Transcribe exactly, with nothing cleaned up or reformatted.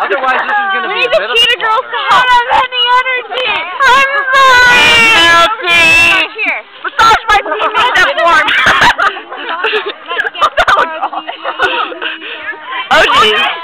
Otherwise, this is going to be a bit of a cheetah girl slaughter. stop. I don't have any energy. I'm sorry. Melty. Here. Massage my feet. Make them warm. Oh, jeez.